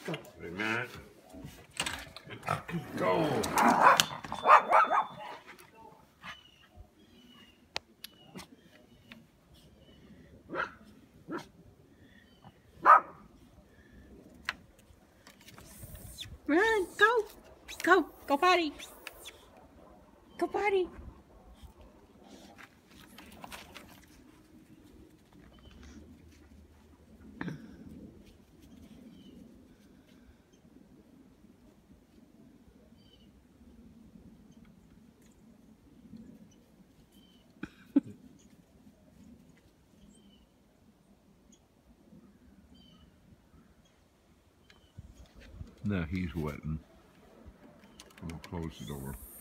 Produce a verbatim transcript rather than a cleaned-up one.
Wait a minute. Go. Run, go, go, go potty, go potty. Now he's wetting. I'm gonna close the door.